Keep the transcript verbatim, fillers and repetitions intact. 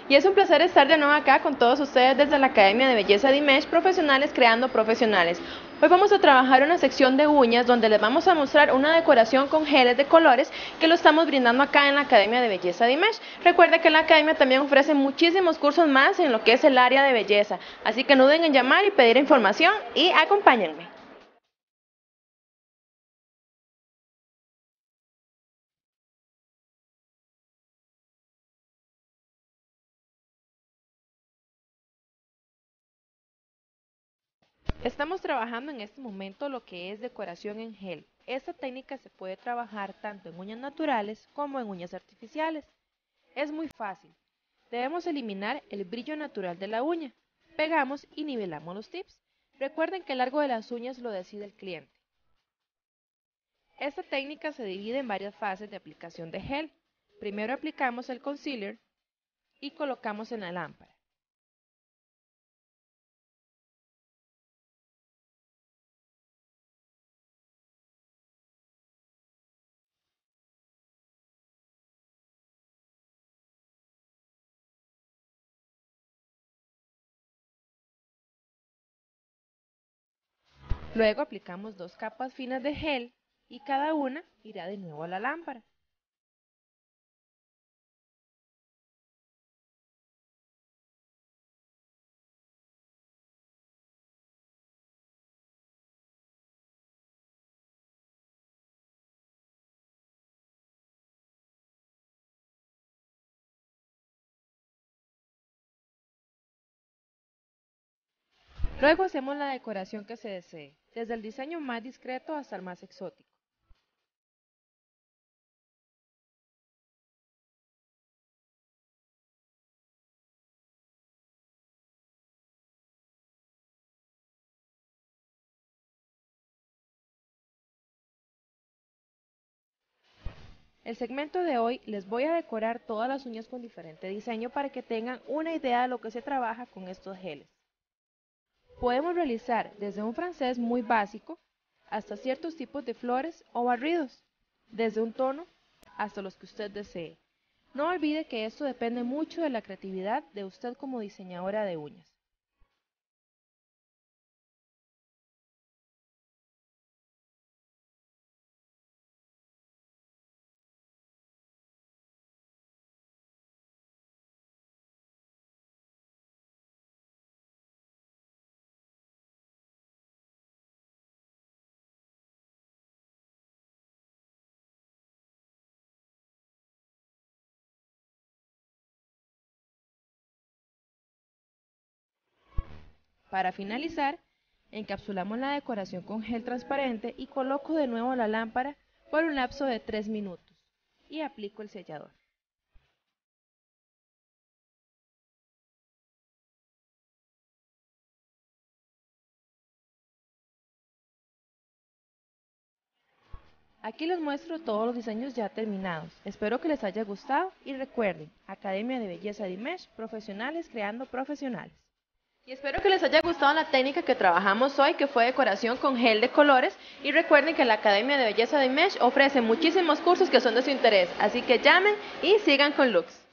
Y es un placer estar de nuevo acá con todos ustedes desde la Academia de Belleza Dimesh, Profesionales Creando Profesionales. Hoy vamos a trabajar una sección de uñas donde les vamos a mostrar una decoración con geles de colores que lo estamos brindando acá en la Academia de Belleza Dimesh. Recuerda que la Academia también ofrece muchísimos cursos más en lo que es el área de belleza, así que no duden en llamar y pedir información y acompáñenme. Estamos trabajando en este momento lo que es decoración en gel. Esta técnica se puede trabajar tanto en uñas naturales como en uñas artificiales. Es muy fácil. Debemos eliminar el brillo natural de la uña. Pegamos y nivelamos los tips. Recuerden que el largo de las uñas lo decide el cliente. Esta técnica se divide en varias fases de aplicación de gel. Primero aplicamos el concealer y colocamos en la lámpara. Luego aplicamos dos capas finas de gel y cada una irá de nuevo a la lámpara. Luego hacemos la decoración que se desee, desde el diseño más discreto hasta el más exótico. El segmento de hoy les voy a decorar todas las uñas con diferente diseño para que tengan una idea de lo que se trabaja con estos geles. Podemos realizar desde un francés muy básico hasta ciertos tipos de flores o barridos, desde un tono hasta los que usted desee. No olvide que esto depende mucho de la creatividad de usted como diseñadora de uñas. Para finalizar, encapsulamos la decoración con gel transparente y coloco de nuevo la lámpara por un lapso de tres minutos y aplico el sellador. Aquí les muestro todos los diseños ya terminados. Espero que les haya gustado y recuerden, Academia de Belleza Dimesh, Profesionales Creando Profesionales. Y espero que les haya gustado la técnica que trabajamos hoy, que fue decoración con gel de colores. Y recuerden que la Academia de Belleza Dimesh ofrece muchísimos cursos que son de su interés. Así que llamen y sigan con looks.